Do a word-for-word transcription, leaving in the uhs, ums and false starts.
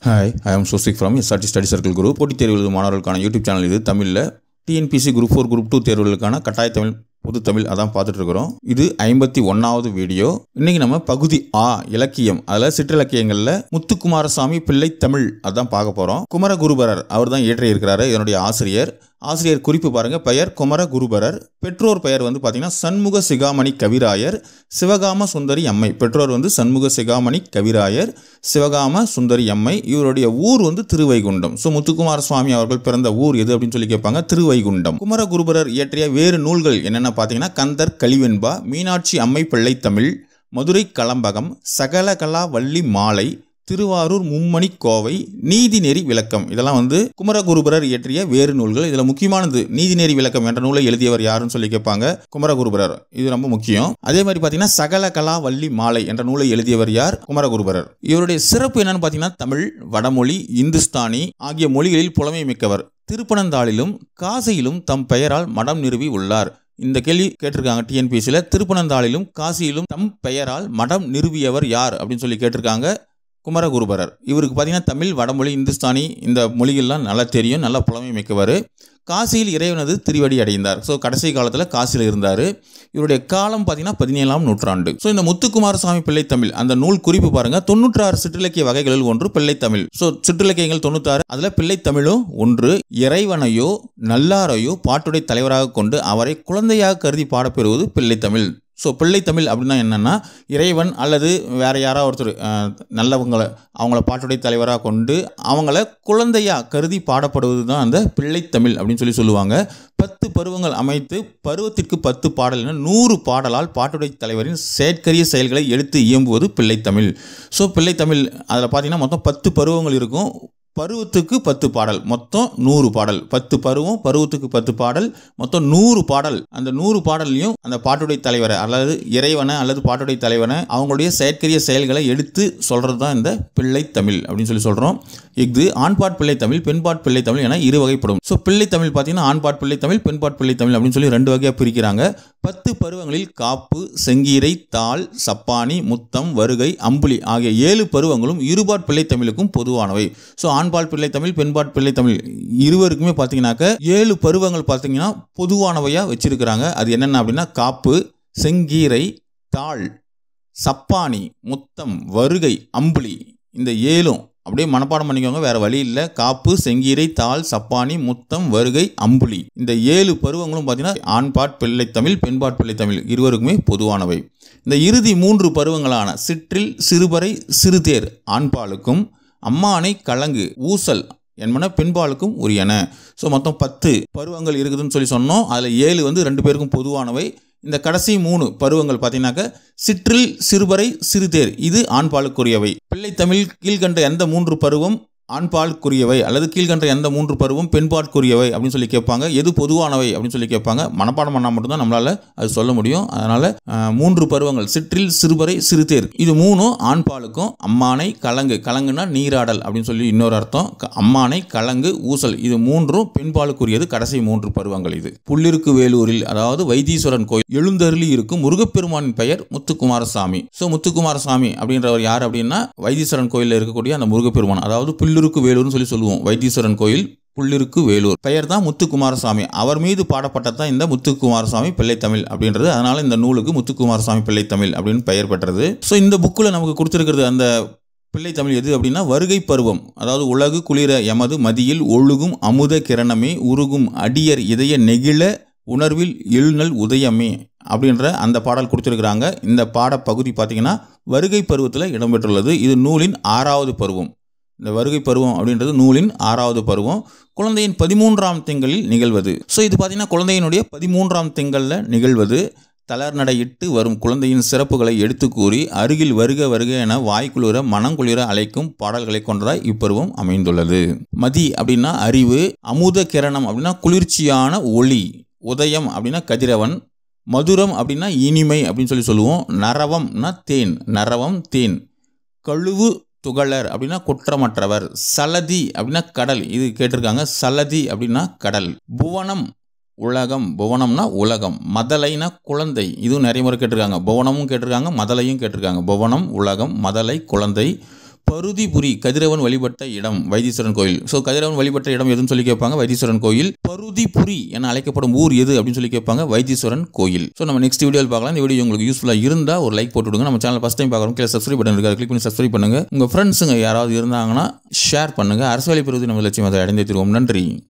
Hi, I am Sosik from S R T Study Circle Group. போட்டித் தேர்வு எழுதும் மாணவர்களுக்கான யூடியூப் சேனல் இது. தமிழில் TNPSC group four group two தேர்வுகளுக்கான கட்டாய தமிழ் பொது தமிழ் அதான் பார்த்துட்டு இருக்கிறோம். இது ஐம்பத்தி ஒன்னாவது வீடியோ. இன்னைக்கு நம்ம பகுதி ஆ இலக்கியம், அதில் சிற்றிலக்கியங்களில் முத்துக்குமாரசாமி பிள்ளை தமிழ் அதான் பார்க்க போகிறோம். குமரகுருபரர் அவர் தான் இயற்றி இருக்கிறாரு. இதனுடைய ஆசிரியர் ஆசிரியர் குறிப்பு பாருங்க. பெயர் குமரகுருபரர். பெற்றோர் பெயர் வந்து பார்த்தீங்கன்னா சண்முக சிகாமணி கவிராயர், சிவகாம சுந்தரி அம்மை. பெற்றோர் வந்து சண்முக சிகாமணி கவிராயர், சிவகாம சுந்தரி அம்மை. இவருடைய ஊர் வந்து திருவைகுண்டம். ஸோ முத்துக்குமார சுவாமி அவர்கள் பிறந்த ஊர் எது அப்படின்னு சொல்லி கேட்பாங்க, திருவைகுண்டம். குமரகுருபரர் இயற்றிய வேறு நூல்கள் என்னென்ன பார்த்தீங்கன்னா கந்தர் கலிவெண்பா, மீனாட்சி அம்மை பிள்ளை தமிழ், மதுரை கலம்பகம், சகலகலா வள்ளி மாலை, திருவாரூர் மும்மணி கோவை, நீதிநெறி விளக்கம். இதெல்லாம் வந்து குமரகுருபரர் இயற்றிய வேறு நூல்கள். இதில் முக்கியமானது நீதிநெறி விளக்கம் என்ற நூலை எழுதியவர் யாருன்னு சொல்லி கேட்பாங்க, குமரகுருபரர். இது ரொம்ப முக்கியம். அதே மாதிரி பார்த்தீங்கன்னா சகலகலா வள்ளி மாலை என்ற நூலை எழுதியவர் யார், குமரகுருபரர். இவருடைய சிறப்பு என்னன்னு பார்த்தீங்கன்னா தமிழ், வடமொழி, இந்துஸ்தானி ஆகிய மொழிகளில் புலமை மிக்கவர். திருப்பனந்தாளிலும் காசியிலும் தம் பெயரால் மடம் நிறுவி உள்ளார். இந்த கேள்வி கேட்டிருக்காங்க டிஎன்பிசியில். திருப்பனந்தாளிலும் காசியிலும் தம் பெயரால் மடம் நிறுவியவர் யார் அப்படின்னு சொல்லி கேட்டிருக்காங்க, குமரகுருபரர். இவருக்கு பார்த்தீங்கன்னா தமிழ், வடமொழி, இந்துஸ்தானி இந்த மொழிகள்லாம் நல்லா தெரியும், நல்லா புலமை மிக்கவர். காசியில் இறைவனது திருவடி அடைந்தார். ஸோ கடைசி காலத்தில் காசியில் இருந்தார். இவருடைய காலம் பார்த்தீங்கன்னா பதினேழாம் நூற்றாண்டு. ஸோ இந்த முத்துக்குமாரசாமி பிள்ளை தமிழ் அந்த நூல் குறிப்பு பாருங்க. தொண்ணூற்றாறு சிற்றிலக்கிய வகைகளில் ஒன்று பிள்ளை தமிழ். ஸோ சிற்றிலக்கியங்கள் தொண்ணூத்தாறு, அதில் பிள்ளை தமிழும் ஒன்று. இறைவனையோ நல்லாரையோ பாட்டுடை தலைவராக கொண்டு அவரை குழந்தையாக கருதி பாடப்பெறுவது பிள்ளை தமிழ். ஸோ பிள்ளை தமிழ் அப்படின்னா என்னென்னா இறைவன் அல்லது வேற யாராவது ஒருத்தர் நல்லவங்களை அவங்கள பாட்டுடை தலைவராக கொண்டு அவங்கள குழந்தையாக கருதி பாடப்படுவது தான் அந்த பிள்ளை தமிழ் அப்படின்னு சொல்லி சொல்லுவாங்க. பத்து பருவங்கள் அமைத்து பருவத்திற்கு பத்து பாடல் என நூறு பாடலால் பாட்டுடை தலைவரின் செயற்கரிய செயல்களை எடுத்து இயம்புவது பிள்ளை தமிழ். ஸோ பிள்ளை தமிழ் அதில் பார்த்தீங்கன்னா மொத்தம் பத்து பருவங்கள் இருக்கும். பருவத்துக்கு பத்து பாடல், மொத்தம் நூறு பாடல். பத்து பருவம், பருவத்துக்கு பத்து பாடல், மொத்தம் நூறு பாடல். அந்த நூறு பாடல்லையும் அந்த பாட்டுடை தலைவரை அல்லது இறைவனை அல்லது பாட்டுடை தலைவனை அவங்களுடைய செயற்கரிய செயல்களை எடுத்து சொல்கிறது தான் இந்த பிள்ளை தமிழ் அப்படின்னு சொல்லி சொல்கிறோம். இது ஆண்பாட் பிள்ளை தமிழ், பெண்பாட் பிள்ளை தமிழ் என இரு வகைப்படும். ஸோ பிள்ளை தமிழ் பார்த்தீங்கன்னா ஆண்பாட் பிள்ளை தமிழ், பெண்பாட் பிள்ளை தமிழ் அப்படின்னு சொல்லி ரெண்டு வகையாக பிரிக்கிறாங்க. பத்து பருவங்களில் காப்பு, செங்கீரை, தாள், சப்பானி, முத்தம், வருகை, அம்புலி ஆகிய ஏழு பருவங்களும் இருபாட் பிள்ளை தமிழுக்கும் பொதுவானவை. ஸோ ஆண்பால் பிள்ளை தமிழ், பெண்பாட் பிள்ளை தமிழ் இருவருக்குமே பார்த்தீங்கன்னாக்க ஏழு பருவங்கள் பார்த்தீங்கன்னா பொதுவானவையாக வச்சிருக்கிறாங்க. அது என்னென்ன அப்படின்னா காப்பு, செங்கீரை, தாள், சப்பானி, முத்தம், வருகை, அம்புலி. இந்த ஏழும் அப்படியே மனப்பாடம் பண்ணிக்கோங்க, வேற வழி இல்லை. காப்பு, செங்கீரை, தாள், சப்பானி, முத்தம், வருகை, அம்புலி இந்த ஏழு பருவங்களும் பார்த்தீங்கன்னா ஆண்பாட் பிள்ளை தமிழ், பெண்பாட் பிள்ளை தமிழ் இருவருக்குமே பொதுவானவை. இந்த இறுதி மூன்று பருவங்களான சிற்றில், சிறுபறை, சிறுதேர் ஆண்பாலுக்கும், அம்மானை, கலங்கு, ஊசல் என்பன பெண்பாலுக்கும் உரியன. ஸோ மொத்தம் பத்து பருவங்கள் இருக்குதுன்னு சொல்லி சொன்னோம். அதில் ஏழு வந்து ரெண்டு பேருக்கும் பொதுவானவை. இந்த கடைசி மூணு பருவங்கள் பார்த்தீங்கன்னாக்க சிற்றில், சிறுபறை, சிறுதேர் இது ஆண்பாலுக்குரியவை. பிள்ளை தமிழ் கீழ்கண்ட எந்த மூன்று பருவம் ஆண்பாலுக்குரியவை அல்லது கீழ்கண்ட எந்த மூன்று பருவம் பெண்பாலுக்குரியவை அப்படின்னு சொல்லி கேட்பாங்க. எது பொதுவானவை அப்படின்னு சொல்லி கேட்பாங்க. மனப்பாடம் பண்ணால் மட்டும்தான் நம்மளால் அது சொல்ல முடியும். அதனால் மூன்று பருவங்கள் சிற்றில், சிறுபறை, சிறுதேர் இது மூணும் ஆண்பாலுக்கும். அம்மானை, கலங்கு, கலங்குனா நீராடல் அப்படின்னு சொல்லி இன்னொரு அர்த்தம். அம்மானை, கலங்கு, ஊசல் இது மூன்றும் பெண்பாலுக்குரியது. கடைசி மூன்று பருவங்கள் இது. புள்ளிருக்கு வேலூரில் அதாவது வைத்தீஸ்வரன் கோயில் எழுந்தருளி இருக்கும் முருகப்பெருமானின் பெயர் முத்துக்குமாரசாமி. ஸோ முத்துக்குமாரசாமி அப்படின்றவர் யார் அப்படின்னா வைத்தீஸ்வரன் கோயிலில் இருக்கக்கூடிய அந்த முருகப்பெருமான், அதாவது புள்ளிருக்கு வேலூர்னு சொல்லி சொல்லுவோம். வைத்தீஸ்வரன் கோயில் புள்ளிருக்கு வேலூர் பெயர் தான் முத்துக்குமாரசாமி. அவர் மீது பாடப்பட்டது தான் இந்த முத்துக்குமாரசாமி பிள்ளை தமிழ் அப்படின்றது. அதனால இந்த நூலுக்கு முத்துக்குமாரசாமி பிள்ளை தமிழ் அப்படின்னு பெயர் பெற்றது. ஸோ இந்த புக்கில் நமக்கு கொடுத்துருக்கிறது அந்த பிள்ளை தமிழ் எது அப்படின்னா வருகை பருவம். அதாவது உலகு குளிர எமது மதியில் ஒழுகும் அமுத கிரணமே உருகும் அடியர் இதய நெகிழ உணர்வில் எழுநல் உதயமே அப்படின்ற அந்த பாடல் கொடுத்துருக்குறாங்க. இந்த பாடப்பகுதி பார்த்தீங்கன்னா வருகை பருவத்தில் இடம்பெற்றுள்ளது. இது நூலின் ஆறாவது பருவம். இந்த வருகை பருவம் அப்படின்றது நூலின் ஆறாவது பருவம். குழந்தையின் பதிமூன்றாம் திங்களில் நிகழ்வது. ஸோ இது பார்த்தீங்கன்னா குழந்தையினுடைய பதிமூன்றாம் திங்களில் நிகழ்வது. தளர்நடையிட்டு வரும் குழந்தையின் சிறப்புகளை எடுத்து கூறி அருகில் வருக வருக என வாய்க்குளிர மனங்குளிர அழைக்கும் பாடல்களை கொண்டதாய் இப்பருவம் அமைந்துள்ளது. மதி அப்படின்னா அறிவு, அமுத கிரணம் அப்படின்னா குளிர்ச்சியான ஒளி, உதயம் அப்படின்னா கதிரவன், மதுரம் அப்படின்னா இனிமை அப்படின்னு சொல்லி சொல்லுவோம். நரவம்னா தேன், நரவம் தேன், கழுவு துகளர் அப்படின்னா குற்றமற்றவர், சலதி அப்படின்னா கடல் இது கேட்டிருக்காங்க. சலதி அப்படின்னா கடல், புவனம் உலகம், புவனம்னா உலகம், மதலைனா குழந்தை இதுவும் நிறைய முறை கேட்டிருக்காங்க. புவனமும் கேட்டிருக்காங்க, மதலையும் கேட்டிருக்காங்க. புவனம் உலகம், மதலை குழந்தை, பருதிபுரி கதிரவன் வழிபட்ட இடம் வைத்தீஸ்வரன் கோயில். ஸோ கதிரவன் வழிபட்ட இடம் எதுன்னு சொல்லி கேட்பாங்க, வைத்தீஸ்வரன் கோயில். பருதிபுரி என அழைக்கப்படும் ஊர் எது அப்படின்னு சொல்லி கேட்பாங்க, வைத்தீஸ்வரன் கோயில். ஸோ நம்ம நெக்ஸ்ட் வீடியோவில் பார்க்கலாம். இந்த வீடியோ உங்களுக்கு யூஸ்ஃபுல்லாக இருந்தால் ஒரு லைக் போட்டு விடுங்க. நம்ம சேனல் ஃபஸ்ட் டைம் பார்க்குறோம், கீழே சப்ஸ்கிரைப் பட்டன் இருக்கு, கிளிக் பண்ணி சப்ஸ்கிரைப் பண்ணுங்க. உங்கள் ஃப்ரெண்ட்ஸுங்க யாராவது இருந்தாங்கன்னா ஷேர் பண்ணுங்க. அரசு வேலை பெறுவது நம்ம லட்சியம், அதை அடைந்தே தருவோம். நன்றி.